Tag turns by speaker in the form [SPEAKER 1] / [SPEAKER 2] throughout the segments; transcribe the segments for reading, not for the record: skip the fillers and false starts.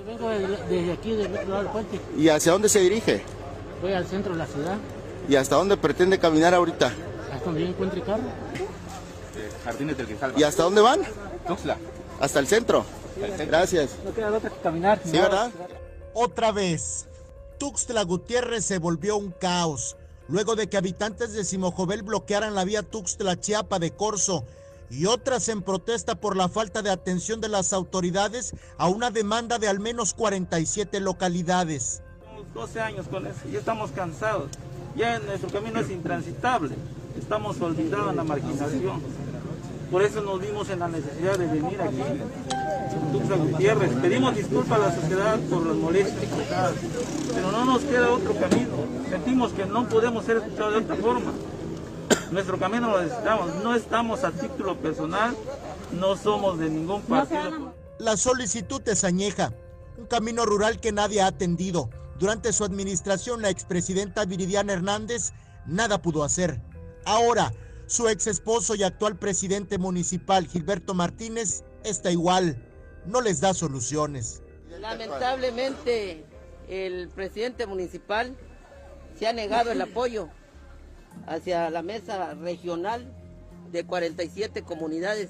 [SPEAKER 1] Vengo desde aquí, del otro lado del puente.
[SPEAKER 2] ¿Y hacia dónde se dirige?
[SPEAKER 1] Voy al centro de la ciudad.
[SPEAKER 2] ¿Y hasta dónde pretende caminar ahorita?
[SPEAKER 1] Hasta donde yo encuentre carro.
[SPEAKER 3] Jardines del Grijalva.
[SPEAKER 2] ¿Y hasta dónde van?
[SPEAKER 3] Tuxtla.
[SPEAKER 2] Hasta el centro. Gracias.
[SPEAKER 1] No queda otra que caminar.
[SPEAKER 2] Sí, ¿verdad?
[SPEAKER 4] Otra vez, Tuxtla Gutiérrez se volvió un caos, luego de que habitantes de Simojovel bloquearan la vía Tuxtla-Chiapa de Corzo y otras en protesta por la falta de atención de las autoridades a una demanda de al menos 47 localidades.
[SPEAKER 5] 12 años con eso, ya estamos cansados, ya nuestro camino es intransitable, estamos olvidados en la marginación. Por eso nos vimos en la necesidad de venir aquí, Tuxtla Gutiérrez. Pedimos disculpas a la sociedad por las molestias, pero no nos queda otro camino. Sentimos que no podemos ser escuchados de otra forma. Nuestro camino lo necesitamos, no estamos a título personal, no somos de ningún partido.
[SPEAKER 4] La solicitud es añeja, un camino rural que nadie ha atendido. Durante su administración, la expresidenta Viridiana Hernández nada pudo hacer. Ahora, su ex esposo y actual presidente municipal, Gilberto Martínez, está igual, no les da soluciones.
[SPEAKER 6] Lamentablemente, el presidente municipal se ha negado el apoyo hacia la mesa regional de 47 comunidades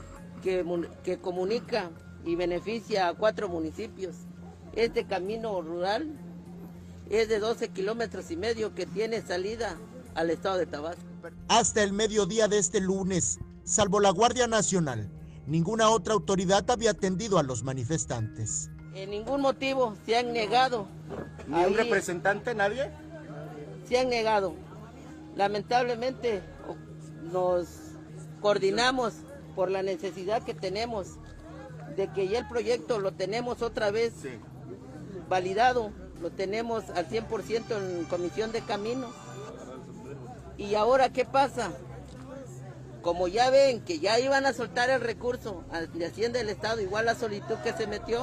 [SPEAKER 6] que comunica y beneficia a 4 municipios. Este camino rural es de 12 kilómetros y medio que tiene salida al estado de Tabasco.
[SPEAKER 4] Hasta el mediodía de este lunes, salvo la Guardia Nacional, ninguna otra autoridad había atendido a los manifestantes.
[SPEAKER 6] En ningún motivo se han negado.
[SPEAKER 2] ¿Ni un representante, nadie?
[SPEAKER 6] Se han negado. Lamentablemente nos coordinamos por la necesidad que tenemos de que ya el proyecto lo tenemos otra vez validado, lo tenemos al 100% en Comisión de Caminos. ¿Y ahora qué pasa? Como ya ven que ya iban a soltar el recurso de Hacienda del Estado, igual la solicitud que se metió,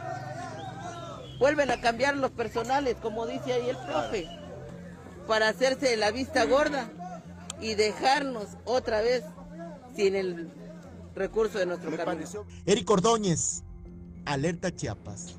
[SPEAKER 6] vuelven a cambiar los personales, como dice ahí el profe, para hacerse la vista gorda y dejarnos otra vez sin el recurso de nuestro camino.
[SPEAKER 4] Eric Ordóñez, Alerta Chiapas.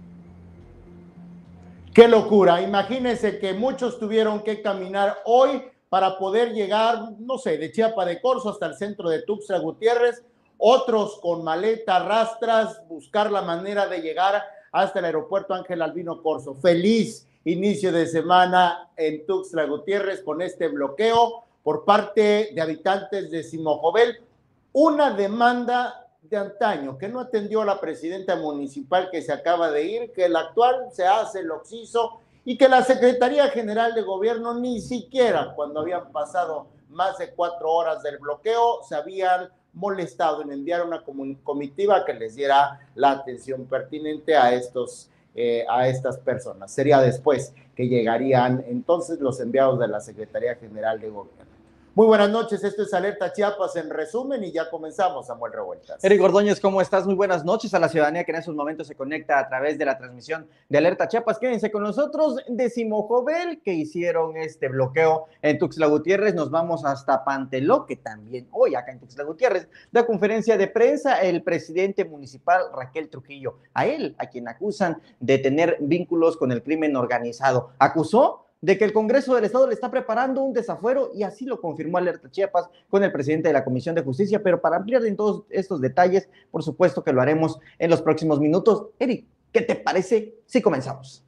[SPEAKER 7] ¡Qué locura! Imagínense que muchos tuvieron que caminar hoy para poder llegar, no sé, de Chiapa de Corzo hasta el centro de Tuxtla Gutiérrez, otros con maleta, rastras, buscar la manera de llegar hasta el aeropuerto Ángel Albino Corzo. Feliz inicio de semana en Tuxtla Gutiérrez con este bloqueo por parte de habitantes de Simojovel, una demanda de antaño que no atendió a la presidenta municipal que se acaba de ir, que el actual se hace el oxiso y que la Secretaría General de Gobierno ni siquiera cuando habían pasado más de 4 horas del bloqueo se habían molestado en enviar una comitiva que les diera la atención pertinente a estas personas. Sería después que llegarían entonces los enviados de la Secretaría General de Gobierno. Muy buenas noches, esto es Alerta Chiapas en resumen y ya comenzamos, Samuel Revueltas.
[SPEAKER 8] Eric Ordóñez, ¿cómo estás? Muy buenas noches a la ciudadanía que en esos momentos se conecta a través de la transmisión de Alerta Chiapas. Quédense con nosotros de Simojovel, que hicieron este bloqueo en Tuxtla Gutiérrez. Nos vamos hasta Panteló, que también hoy acá en Tuxtla Gutiérrez da conferencia de prensa el presidente municipal Raquel Trujillo. A él, a quien acusan de tener vínculos con el crimen organizado. Acusó de que el Congreso del Estado le está preparando un desafuero y así lo confirmó Alerta Chiapas con el presidente de la Comisión de Justicia, pero para ampliar en todos estos detalles, por supuesto que lo haremos en los próximos minutos. Eric, ¿qué te parece si comenzamos?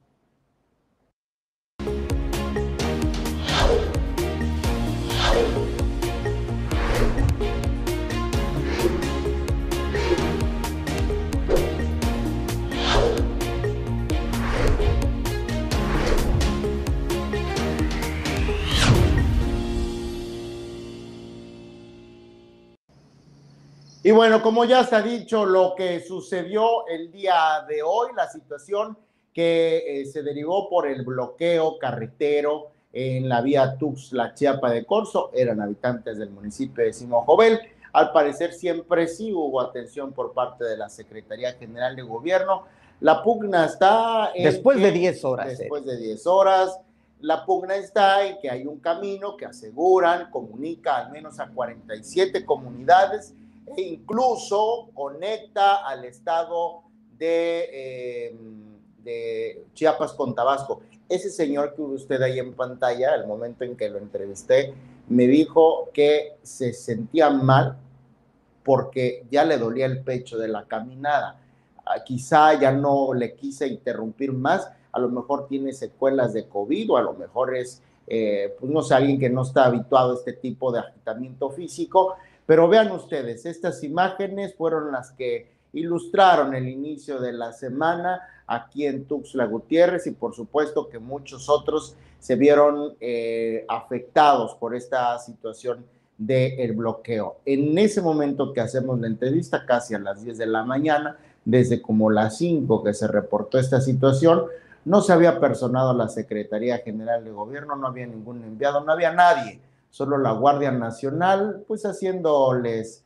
[SPEAKER 7] Y bueno, como ya se ha dicho, lo que sucedió el día de hoy, la situación que se derivó por el bloqueo carretero en la vía Tuxtla-Chiapa de Corzo, eran habitantes del municipio de Simojovel. Al parecer siempre sí hubo atención por parte de la Secretaría General de Gobierno. La pugna está en
[SPEAKER 8] después de 10 horas.
[SPEAKER 7] Después de 10 horas. La pugna está en que hay un camino que aseguran, comunica al menos a 47 comunidades e incluso conecta al estado de Chiapas con Tabasco. Ese señor que ve usted ahí en pantalla, al momento en que lo entrevisté, me dijo que se sentía mal porque ya le dolía el pecho de la caminada. Quizá ya no le quise interrumpir más, a lo mejor tiene secuelas de COVID o a lo mejor es, pues no sé, alguien que no está habituado a este tipo de agitamiento físico, pero vean ustedes, estas imágenes fueron las que ilustraron el inicio de la semana aquí en Tuxtla Gutiérrez y por supuesto que muchos otros se vieron afectados por esta situación del bloqueo. En ese momento que hacemos la entrevista, casi a las 10 de la mañana, desde como las 5 que se reportó esta situación, no se había personado la Secretaría General de Gobierno, no había ningún enviado, no había nadie, solo la Guardia Nacional, pues haciéndoles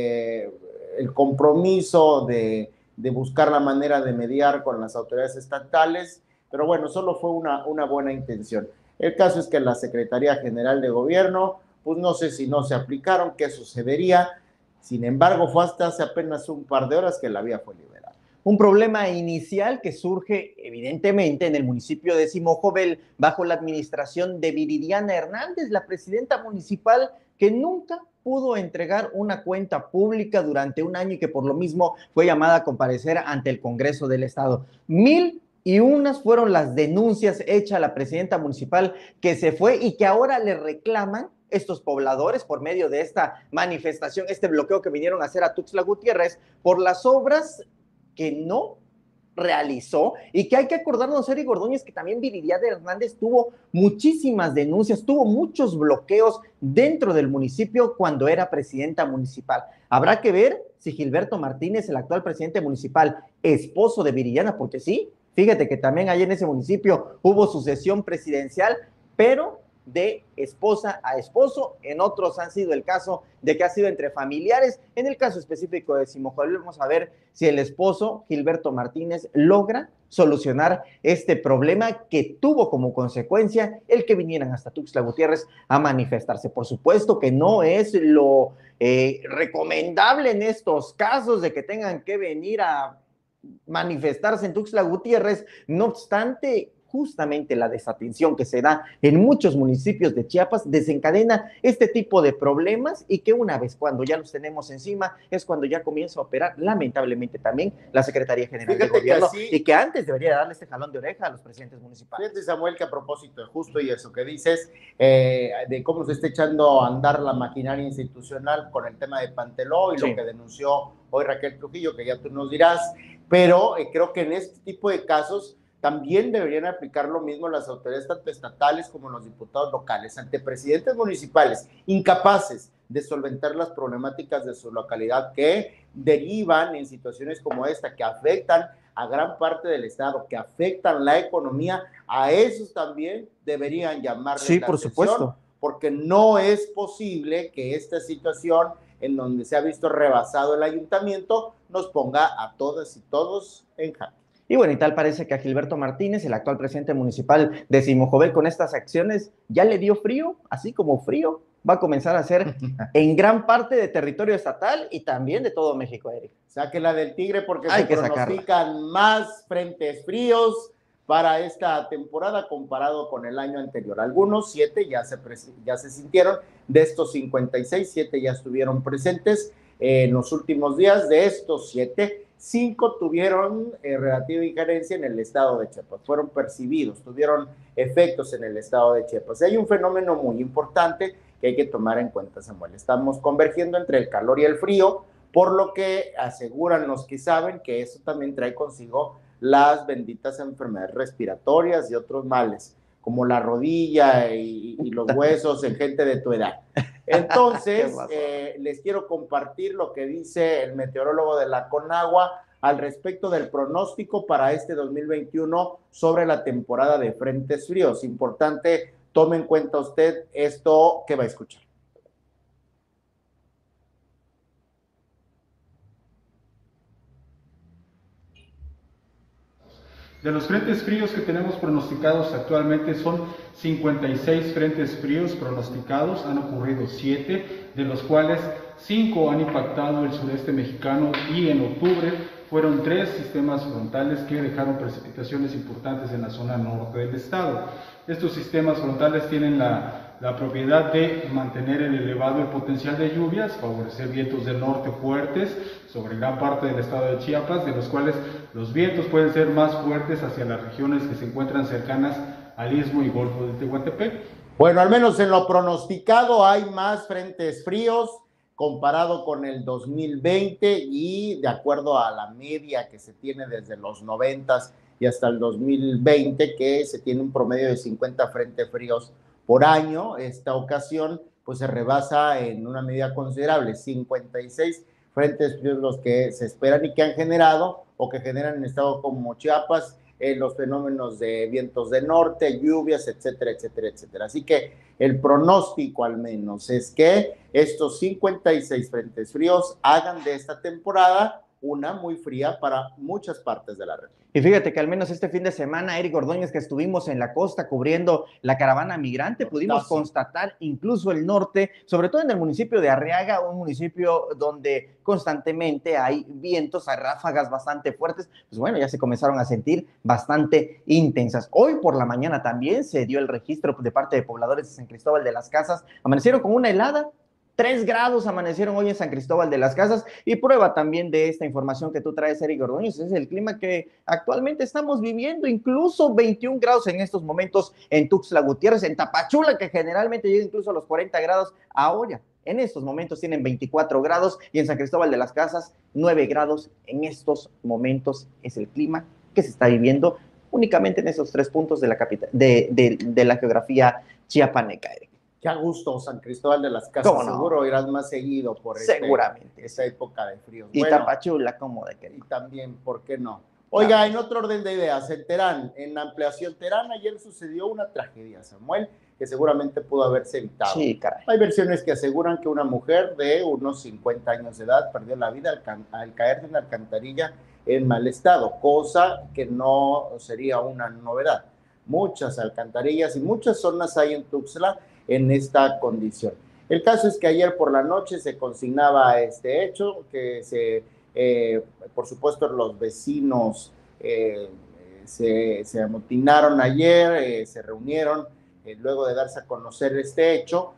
[SPEAKER 7] el compromiso de buscar la manera de mediar con las autoridades estatales, pero bueno, solo fue una buena intención. El caso es que la Secretaría General de Gobierno, pues no sé si no se aplicaron, qué sucedería. Sin embargo, fue hasta hace apenas un par de horas que la vía fue liberada.
[SPEAKER 8] Un problema inicial que surge evidentemente en el municipio de Simojovel bajo la administración de Viridiana Hernández, la presidenta municipal que nunca pudo entregar una cuenta pública durante un año y que por lo mismo fue llamada a comparecer ante el Congreso del Estado. 1001 fueron las denuncias hechas a la presidenta municipal que se fue y que ahora le reclaman estos pobladores por medio de esta manifestación, este bloqueo que vinieron a hacer a Tuxtla Gutiérrez por las obras que no realizó y que hay que acordarnos, Eric Ordóñez, que también Viridiana Hernández tuvo muchísimas denuncias, tuvo muchos bloqueos dentro del municipio cuando era presidenta municipal. Habrá que ver si Gilberto Martínez, el actual presidente municipal, esposo de Viridiana, porque sí, fíjate que también ahí en ese municipio hubo sucesión presidencial, pero de esposa a esposo, en otros han sido el caso de que ha sido entre familiares. En el caso específico de Simojovel, vamos a ver si el esposo Gilberto Martínez logra solucionar este problema que tuvo como consecuencia el que vinieran hasta Tuxtla Gutiérrez a manifestarse. Por supuesto que no es lo recomendable en estos casos de que tengan que venir a manifestarse en Tuxtla Gutiérrez, no obstante, justamente la desatención que se da en muchos municipios de Chiapas desencadena este tipo de problemas y que una vez cuando ya los tenemos encima es cuando ya comienza a operar lamentablemente también la Secretaría General de Gobierno y que antes debería darle este jalón de oreja a los presidentes municipales.
[SPEAKER 7] Fíjate, Samuel, que a propósito de justo y eso que dices, de cómo se está echando a andar la maquinaria institucional con el tema de Panteló y lo que denunció hoy Raquel Trujillo, que ya tú nos dirás, pero creo que en este tipo de casos también deberían aplicar lo mismo las autoridades tanto estatales como los diputados locales ante presidentes municipales incapaces de solventar las problemáticas de su localidad que derivan en situaciones como esta, que afectan a gran parte del estado, que afectan la economía. A esos también deberían llamarles la atención,
[SPEAKER 8] supuesto,
[SPEAKER 7] porque no es posible que esta situación en donde se ha visto rebasado el ayuntamiento nos ponga a todas y todos en jaque.
[SPEAKER 8] Y bueno, y tal parece que a Gilberto Martínez, el actual presidente municipal de Simojovel, con estas acciones ya le dio frío, así como frío va a comenzar a hacer en gran parte de territorio estatal y también de todo México, Eric.
[SPEAKER 7] Sáquela del tigre porque se pronostican más frentes fríos para esta temporada comparado con el año anterior. Algunos 7 ya se sintieron, de estos 56, 7 ya estuvieron presentes en los últimos días. De estos 7, 5 tuvieron relativa injerencia en el estado de Chiapas, fueron percibidos, tuvieron efectos en el estado de Chiapas. Hay un fenómeno muy importante que hay que tomar en cuenta, Samuel. Estamos convergiendo entre el calor y el frío, por lo que aseguran los que saben que eso también trae consigo las benditas enfermedades respiratorias y otros males, como la rodilla y los huesos en gente de tu edad. Entonces, les quiero compartir lo que dice el meteorólogo de la Conagua al respecto del pronóstico para este 2021 sobre la temporada de frentes fríos. Importante, tome en cuenta usted esto que va a escuchar.
[SPEAKER 9] De los frentes fríos que tenemos pronosticados actualmente son 56 frentes fríos pronosticados, han ocurrido 7, de los cuales 5 han impactado el sudeste mexicano y en octubre fueron 3 sistemas frontales que dejaron precipitaciones importantes en la zona norte del estado. Estos sistemas frontales tienen la propiedad de mantener elevado el potencial de lluvias, favorecer vientos del norte fuertes sobre gran parte del estado de Chiapas, de los cuales los vientos pueden ser más fuertes hacia las regiones que se encuentran cercanas al Istmo y Golfo de Tehuantepec.
[SPEAKER 7] Bueno, al menos en lo pronosticado hay más frentes fríos comparado con el 2020 y de acuerdo a la media que se tiene desde los 90s y hasta el 2020, que se tiene un promedio de 50 frentes fríos por año. Esta ocasión pues se rebasa en una medida considerable, 56 frentes fríos los que se esperan y que han generado o que generan en estados como Chiapas los fenómenos de vientos de norte, lluvias, etcétera, etcétera, etcétera. Así que el pronóstico al menos es que estos 56 frentes fríos hagan de esta temporada una muy fría para muchas partes de la región.
[SPEAKER 8] Y fíjate que al menos este fin de semana, Eric Ordóñez, que estuvimos en la costa cubriendo la caravana migrante, pudimos constatar incluso el norte, sobre todo en el municipio de Arriaga, un municipio donde constantemente hay vientos, hay ráfagas bastante fuertes, pues bueno, ya se comenzaron a sentir bastante intensas. Hoy por la mañana también se dio el registro de parte de pobladores de San Cristóbal de las Casas, amanecieron con una helada, 3 grados amanecieron hoy en San Cristóbal de las Casas, y prueba también de esta información que tú traes, Eric Ordóñez, es el clima que actualmente estamos viviendo, incluso 21 grados en estos momentos en Tuxtla Gutiérrez, en Tapachula, que generalmente llega incluso a los 40 grados, ahora en estos momentos tienen 24 grados, y en San Cristóbal de las Casas 9 grados en estos momentos es el clima que se está viviendo únicamente en esos 3 puntos de la capital, de la geografía chiapaneca, Eric.
[SPEAKER 7] Qué a gusto, San Cristóbal de las Casas.
[SPEAKER 8] ¿Cómo no?
[SPEAKER 7] Seguro irás más seguido por
[SPEAKER 8] seguramente
[SPEAKER 7] esta época de frío.
[SPEAKER 8] Y bueno, Tapachula, como de que no.
[SPEAKER 7] Y también, ¿por qué no? Oiga, en otro orden de ideas, en Terán, en Ampliación Terán, ayer sucedió una tragedia, Samuel, que seguramente pudo haberse evitado.
[SPEAKER 8] Sí, caray.
[SPEAKER 7] Hay versiones que aseguran que una mujer de unos 50 años de edad perdió la vida al caer de una alcantarilla en mal estado, cosa que no sería una novedad. Muchas alcantarillas y muchas zonas hay en Tuxtla en esta condición. El caso es que ayer por la noche se consignaba este hecho, que por supuesto los vecinos se amotinaron ayer, se reunieron luego de darse a conocer este hecho,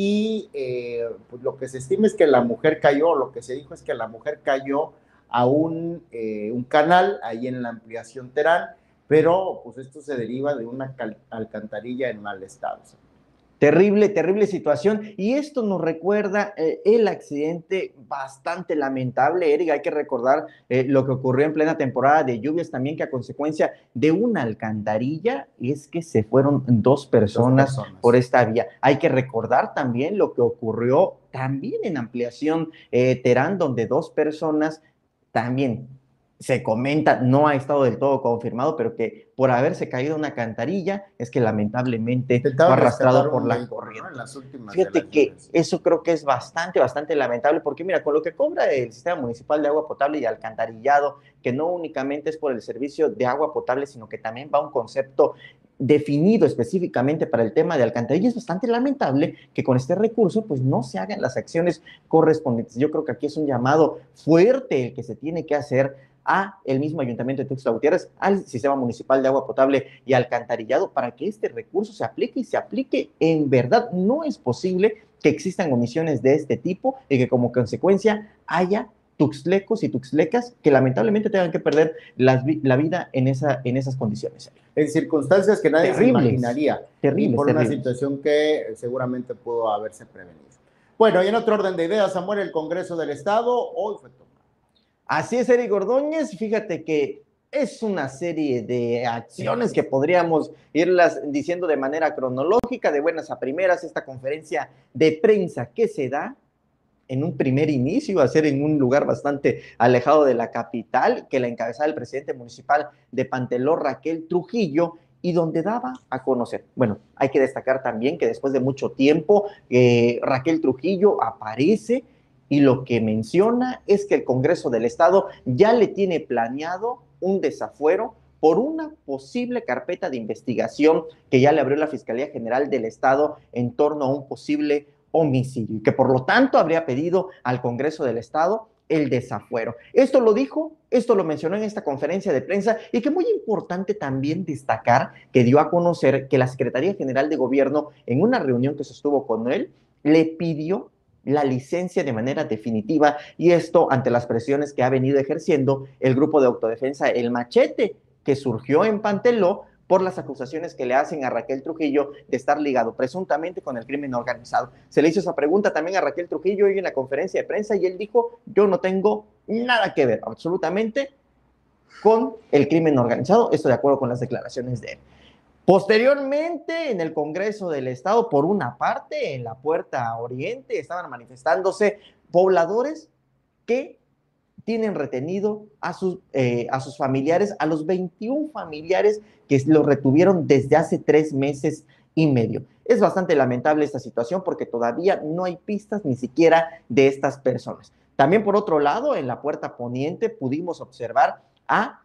[SPEAKER 7] y pues lo que se estima es que la mujer cayó, lo que se dijo es que la mujer cayó a un canal ahí en la Ampliación Terán, pero pues esto se deriva de una alcantarilla en mal estado.
[SPEAKER 8] Terrible, terrible situación, y esto nos recuerda el accidente bastante lamentable, Eric. Hay que recordar lo que ocurrió en plena temporada de lluvias también, que a consecuencia de una alcantarilla es que se fueron 2 personas por esta vía. Hay que recordar también lo que ocurrió también en Ampliación Terán, donde 2 personas también se comenta, no ha estado del todo confirmado, pero que por haberse caído una alcantarilla es que lamentablemente fue arrastrado por la corriente. ¿No? Fíjate que eso creo que es bastante lamentable, porque mira, con lo que cobra el Sistema Municipal de Agua Potable y Alcantarillado, que no únicamente es por el servicio de agua potable, sino que también va un concepto definido específicamente para el tema de alcantarilla, es bastante lamentable que con este recurso pues no se hagan las acciones correspondientes. Yo creo que aquí es un llamado fuerte el que se tiene que hacer a el mismo Ayuntamiento de Tuxtla Gutiérrez, al Sistema Municipal de Agua Potable y Alcantarillado, para que este recurso se aplique, y se aplique en verdad. No es posible que existan omisiones de este tipo y que como consecuencia haya tuxtlecos y tuxtlecas que lamentablemente tengan que perder la vida en esas condiciones.
[SPEAKER 7] En circunstancias que nadie se imaginaría.
[SPEAKER 8] Terrible.
[SPEAKER 7] Por una situación que seguramente pudo haberse prevenido. Bueno, y en otro orden de ideas, Samuel, el Congreso del Estado hoy fue tomado.
[SPEAKER 8] Así es, Eric Ordóñez. Fíjate que es una serie de acciones que podríamos irlas diciendo de manera cronológica, de buenas a primeras. Esta conferencia de prensa que se da en un primer inicio, a ser en un lugar bastante alejado de la capital, que la encabezaba el presidente municipal de Panteló, Raquel Trujillo, y donde daba a conocer. Bueno, hay que destacar también que después de mucho tiempo, Raquel Trujillo aparece, y lo que menciona es que el Congreso del Estado ya le tiene planeado un desafuero por una posible carpeta de investigación que ya le abrió la Fiscalía General del Estado en torno a un posible homicidio, y que por lo tanto habría pedido al Congreso del Estado el desafuero. Esto lo dijo, esto lo mencionó en esta conferencia de prensa y que muy importante también destacar que dio a conocer que la Secretaría General de Gobierno en una reunión que sostuvo con él le pidió la licencia de manera definitiva y esto ante las presiones que ha venido ejerciendo el grupo de autodefensa El Machete que surgió en Panteló por las acusaciones que le hacen a Raquel Trujillo de estar ligado presuntamente con el crimen organizado. Se le hizo esa pregunta también a Raquel Trujillo hoy en la conferencia de prensa y él dijo, yo no tengo nada que ver absolutamente con el crimen organizado, esto de acuerdo con las declaraciones de él. Posteriormente, en el Congreso del Estado, por una parte, en la Puerta Oriente, estaban manifestándose pobladores que tienen retenido a sus familiares, a los 21 familiares que los retuvieron desde hace 3 meses y medio. Es bastante lamentable esta situación porque todavía no hay pistas ni siquiera de estas personas. También por otro lado, en la Puerta Poniente pudimos observar a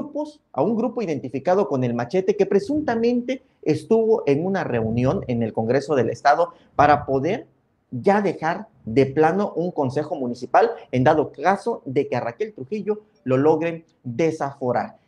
[SPEAKER 8] un grupo identificado con El Machete que presuntamente estuvo en una reunión en el Congreso del Estado para poder ya dejar de plano un consejo municipal en dado caso de que a Raquel Trujillo lo logren desaforar.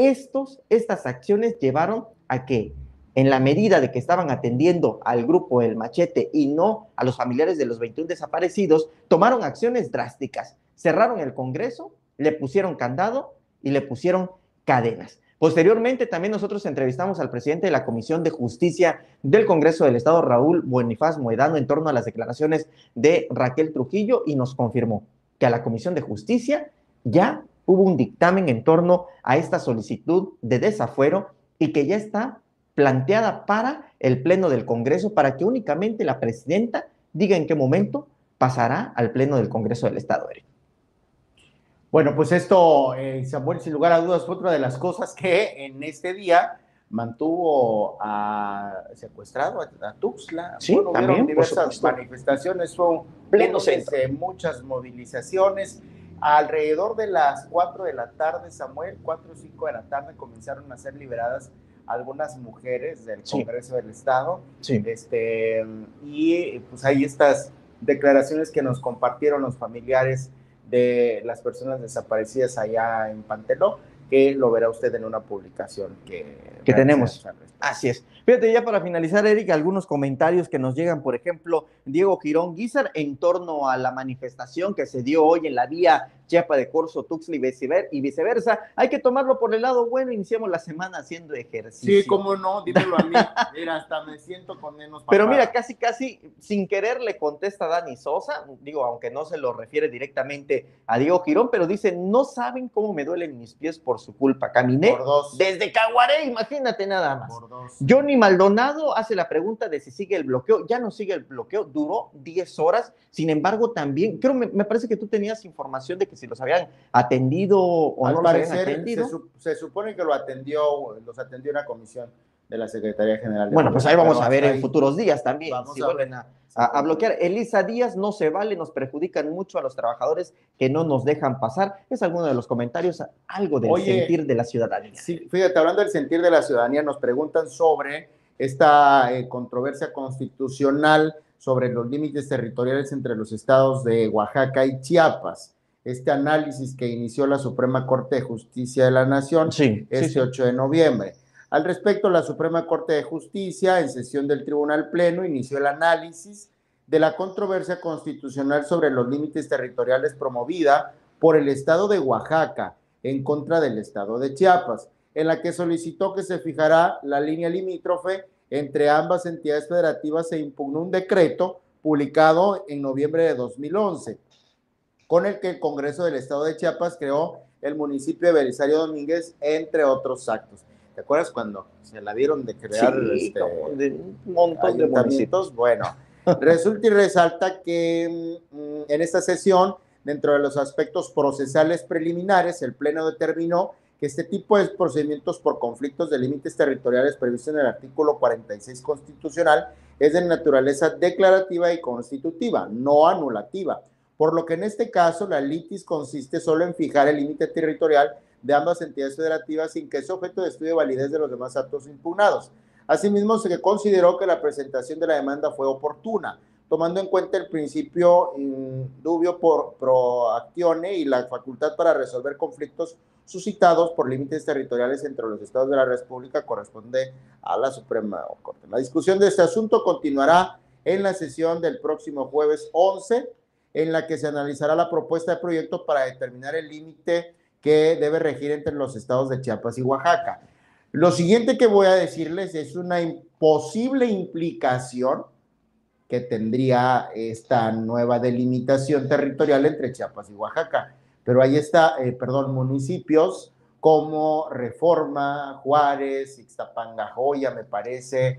[SPEAKER 8] Estas acciones llevaron a que, en la medida de que estaban atendiendo al grupo El Machete y no a los familiares de los 21 desaparecidos, tomaron acciones drásticas. Cerraron el Congreso, le pusieron candado y le pusieron cadenas. Posteriormente, también nosotros entrevistamos al presidente de la Comisión de Justicia del Congreso del Estado, Raúl Buenifaz Moedano, en torno a las declaraciones de Raquel Trujillo y nos confirmó que a la Comisión de Justicia ya hubo un dictamen en torno a esta solicitud de desafuero y que ya está planteada para el Pleno del Congreso para que únicamente la presidenta diga en qué momento pasará al Pleno del Congreso del Estado, Eric.
[SPEAKER 7] Bueno, pues esto, Samuel, sin lugar a dudas, fue otra de las cosas que en este día mantuvo secuestrado a Tuxtla.
[SPEAKER 8] Sí,
[SPEAKER 7] bueno,
[SPEAKER 8] también,
[SPEAKER 7] hubieron diversas manifestaciones, fue
[SPEAKER 8] pleno centro.
[SPEAKER 7] Muchas movilizaciones. Alrededor de las 4 de la tarde, Samuel, 4 o 5 de la tarde, comenzaron a ser liberadas algunas mujeres del Congreso del Estado.
[SPEAKER 8] Sí.
[SPEAKER 7] Y pues hay estas declaraciones que nos compartieron los familiares de las personas desaparecidas allá en Panteló, que lo verá usted en una publicación que
[SPEAKER 8] tenemos. Así es. Fíjate, ya para finalizar, Eric, algunos comentarios que nos llegan, por ejemplo, Diego Girón Guizar, en torno a la manifestación que se dio hoy en la vía Chiapa de Corzo, Tuxtla y viceversa. Hay que tomarlo por el lado bueno, iniciamos la semana haciendo ejercicio.
[SPEAKER 7] Sí, cómo no, dímelo a mí. Mira, hasta me siento con menos papada.
[SPEAKER 8] Pero mira, casi sin querer le contesta Dani Sosa, digo, aunque no se lo refiere directamente a Diego Girón, pero dice, no saben cómo me duelen mis pies por su culpa. Caminé desde Caguaré, imagínate nada más. Johnny Maldonado hace la pregunta de si sigue el bloqueo. Ya no sigue el bloqueo, duró 10 horas. Sin embargo, también, me parece que tú tenías información de que si los habían atendido o no los habían atendido.
[SPEAKER 7] Se supone que los atendió una comisión de la Secretaría General de
[SPEAKER 8] Bueno, pues ahí vamos a ver en
[SPEAKER 7] ahí,
[SPEAKER 8] futuros días también, si vuelven a bloquear. Elisa Díaz, no se vale, nos perjudican mucho a los trabajadores que no nos dejan pasar. Es alguno de los comentarios, algo del sentir de la ciudadanía.
[SPEAKER 7] Sí, fíjate, hablando del sentir de la ciudadanía, nos preguntan sobre esta controversia constitucional sobre los límites territoriales entre los estados de Oaxaca y Chiapas. Este análisis que inició la Suprema Corte de Justicia de la Nación 8 de noviembre. Al respecto, la Suprema Corte de Justicia, en sesión del Tribunal Pleno, inició el análisis de la controversia constitucional sobre los límites territoriales promovida por el estado de Oaxaca en contra del estado de Chiapas, en la que solicitó que se fijara la línea limítrofe entre ambas entidades federativas e impugnó un decreto publicado en noviembre de 2011, con el que el Congreso del Estado de Chiapas creó el municipio de Belisario Domínguez, entre otros actos. ¿Te acuerdas cuando se la dieron de crear
[SPEAKER 8] un montón de municipios?
[SPEAKER 7] Bueno, resulta y resalta que en esta sesión, dentro de los aspectos procesales preliminares, el Pleno determinó que este tipo de procedimientos por conflictos de límites territoriales previstos en el artículo 46 constitucional es de naturaleza declarativa y constitutiva, no anulativa, por lo que en este caso la litis consiste solo en fijar el límite territorial de ambas entidades federativas sin que sea objeto de estudio de validez de los demás actos impugnados. Asimismo, se consideró que la presentación de la demanda fue oportuna, tomando en cuenta el principio dubio pro actione y la facultad para resolver conflictos suscitados por límites territoriales entre los estados de la República, corresponde a la Suprema Corte. La discusión de este asunto continuará en la sesión del próximo jueves 11, en la que se analizará la propuesta de proyecto para determinar el límite que debe regir entre los estados de Chiapas y Oaxaca. Lo siguiente que voy a decirles es una posible implicación que tendría esta nueva delimitación territorial entre Chiapas y Oaxaca. Pero ahí está, municipios como Reforma, Juárez, Ixtapanga, Joya, me parece,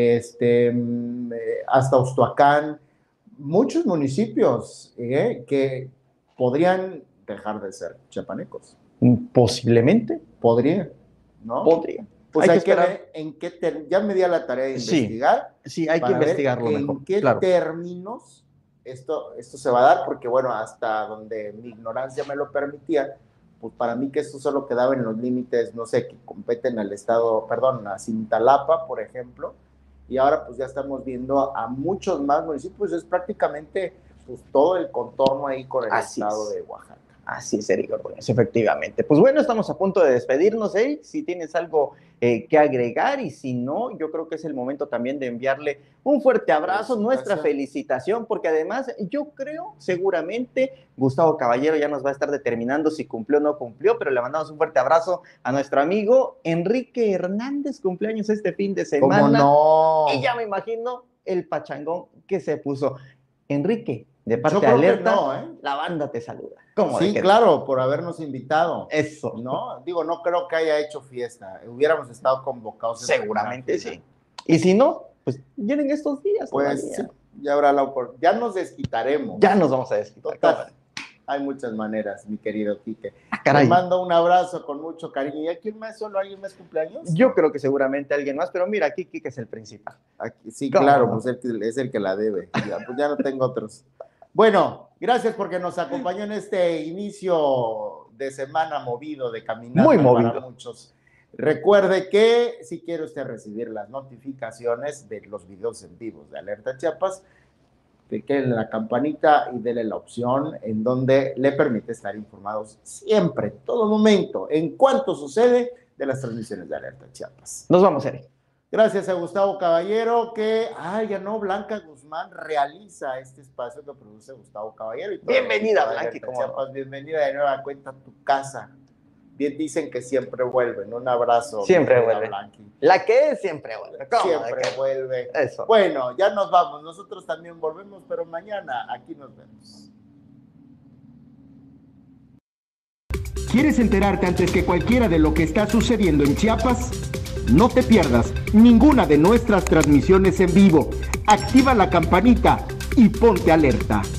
[SPEAKER 7] hasta Ostoacán, muchos municipios que podrían dejar de ser chiapanecos.
[SPEAKER 8] Posiblemente.
[SPEAKER 7] Podría, ¿no?
[SPEAKER 8] Podría.
[SPEAKER 7] Pues hay que ver en qué ya me di a la tarea de investigar.
[SPEAKER 8] Sí, hay que investigarlo mejor.
[SPEAKER 7] En qué términos esto se va a dar, porque bueno, hasta donde mi ignorancia me lo permitía, pues para mí que esto solo quedaba en los límites, no sé, que competen al estado, a Cintalapa, por ejemplo, y ahora pues ya estamos viendo a muchos más municipios, es prácticamente pues todo el contorno ahí con el estado de Oaxaca.
[SPEAKER 8] Así es, Eric Ordóñez, efectivamente. Pues bueno, estamos a punto de despedirnos, Eric. Si tienes algo que agregar, y si no, yo creo que es el momento también de enviarle un fuerte abrazo, nuestra felicitación, porque además yo creo, seguramente, Gustavo Caballero ya nos va a estar determinando si cumplió o no cumplió, pero le mandamos un fuerte abrazo a nuestro amigo Enrique Hernández, cumpleaños este fin de semana.
[SPEAKER 7] ¿Cómo no?
[SPEAKER 8] Y ya me imagino el pachangón que se puso. Enrique, de parte de Alerta, la banda te saluda.
[SPEAKER 7] Sí, claro, por habernos invitado.
[SPEAKER 8] Eso.
[SPEAKER 7] ¿No? Digo, no creo que haya hecho fiesta. Hubiéramos estado convocados.
[SPEAKER 8] Seguramente sí. Y si no, pues vienen estos días.
[SPEAKER 7] Pues sí, ya habrá la oportunidad. Ya nos desquitaremos.
[SPEAKER 8] Ya nos vamos a desquitar.
[SPEAKER 7] Total. Hay muchas maneras, mi querido Quique. Te mando un abrazo con mucho cariño. ¿Y a quién más? ¿Solo alguien más cumpleaños?
[SPEAKER 8] Yo creo que seguramente alguien más, pero mira, aquí Quique es el principal.
[SPEAKER 7] Aquí, sí, claro, pues es el que la debe. Pues ya no tengo otros. Bueno, gracias porque nos acompañó en este inicio de semana movido, de caminata.
[SPEAKER 8] Muy movido.
[SPEAKER 7] Para muchos. Recuerde que si quiere usted recibir las notificaciones de los videos en vivo de Alerta Chiapas, clique en la campanita y dele la opción en donde le permite estar informados siempre, todo momento, en cuanto sucede de las transmisiones de Alerta Chiapas.
[SPEAKER 8] Nos vamos, Eric.
[SPEAKER 7] Gracias a Gustavo Caballero, que, Blanca Guzmán realiza este espacio que produce Gustavo Caballero. Y
[SPEAKER 8] bienvenida, Blanca.
[SPEAKER 7] Chiapas, bienvenida de nueva cuenta a tu casa. Bien dicen que siempre vuelven. Un abrazo.
[SPEAKER 8] Siempre vuelve.
[SPEAKER 7] Blanqui.
[SPEAKER 8] La que es siempre vuelve.
[SPEAKER 7] Siempre vuelve.
[SPEAKER 8] Eso.
[SPEAKER 7] Bueno, ya nos vamos. Nosotros también volvemos, pero mañana aquí nos vemos.
[SPEAKER 4] ¿Quieres enterarte antes que cualquiera de lo que está sucediendo en Chiapas? No te pierdas ninguna de nuestras transmisiones en vivo. Activa la campanita y ponte alerta.